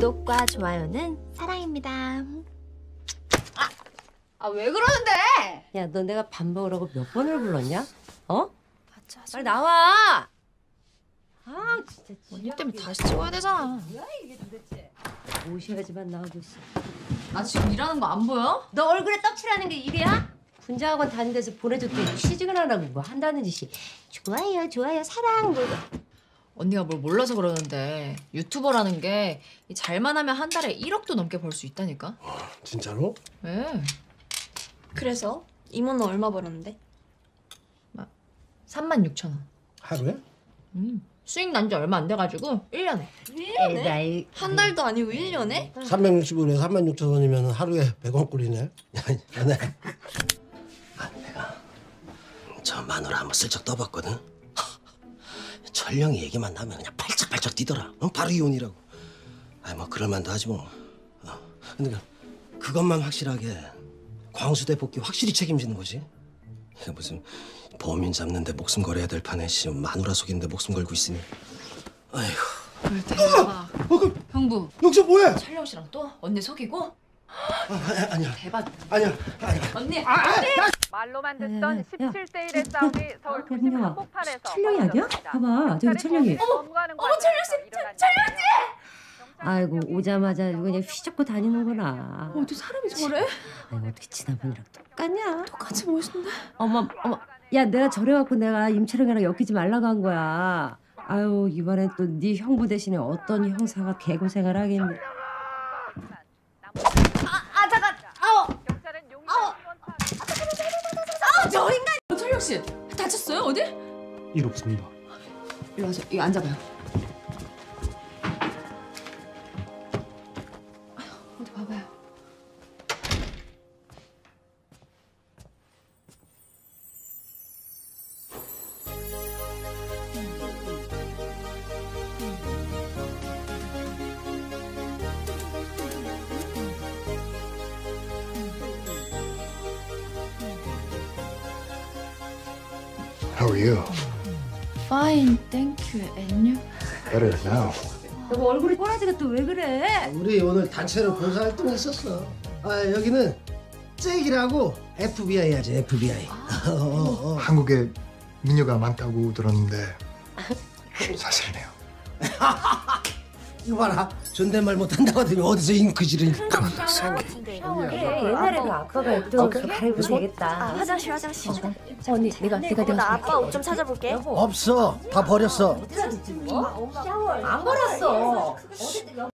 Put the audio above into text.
구독과 좋아요는 사랑입니다. 왜 그러는데? 야, 너 내가 밥 먹으라고 몇 번을 불렀냐? 어? 짜증나. 빨리 나와! 아, 진짜. 언니 때문에 다시 찍어야 되잖아. 뭐야 이게 도대체? 오셔야지만 나오고 있어. 나 지금 일하는 거 안 보여? 너 얼굴에 떡칠하는 게 일이야? 군자학원 다닌 데서 보내줬더니 취직을 안 하고 뭐 한다는 짓이 좋아요, 좋아요, 사랑 뭐. 언니가 뭘 몰라서 그러는데 유튜버라는 게 잘만 하면 한 달에 1억도 넘게 벌 수 있다니까? 진짜로? 왜? 그래서 이모는 얼마 벌었는데? 36,000원. 하루에? 수익 난 지 얼마 안 돼가지고 1년에. 1년에? 한 달도 아니고 1년에? 365일에 36,000원이면 하루에 100원 꼴이네. 연애. 내가 저 마누라 한번 슬쩍 떠봤거든. 철령이 얘기만 나면 그냥 발짝발짝 뛰더라. 바로 이혼이라고. 뭐 그럴만도 하지 뭐. 근데 그것만 확실하게 광수대 복귀 확실히 책임지는 거지. 이게 무슨 범인 잡는데 목숨 걸어야 될 판에 마누라 속이는데 목숨 걸고 있으니. 아이고. 대박. 형부. 여기서 뭐해? 철령 씨랑 또? 언니 속이고? 아니야. 대박. 아니야. 언니. 말로만 듣던 17대 1의 싸움이 서울 도심 야, 한복판에서 철령이 아니야? 봐봐, 저기 철령이. 어머 철령 씨, 철령지. 아이고, 오자마자 그냥 휘젓고 다니는구나. 어떻게 사람이 저래? 아이고, 어떻게 지난번이랑 똑같냐? 똑같이 멋있는데? 어머. 야, 내가 저래갖고 내가 임철영이랑 엮이지 말라고 한 거야. 아유, 이번엔 또 네 형부 대신에 어떤 형사가 개고생을 하겠니. 잠깐. 저 인간. 철령 씨 다쳤어요 어디? 일 없습니다. 일로 와서 이거 앉아봐요. 어디 봐봐요. How are you? Fine, thank you. And you? Better now. 너 얼굴이 꼬라지가 또 왜 그래? 우리 오늘 단체로 봉사활동 했었어. 여기는 잭이라고 FBI 하지, FBI. 한국에 미녀가 많다고 들었는데 사실이네요. 이거 봐라. 존댓말 못한다고 하더니 어디서 잉크질을. 옛날에는 아빠가 입던 옷 갈아입으면 되겠다. 화장실. 언니, 내가 나 아빠 옷 좀 찾아볼게. 없어. 다 버렸어. 안 버렸어.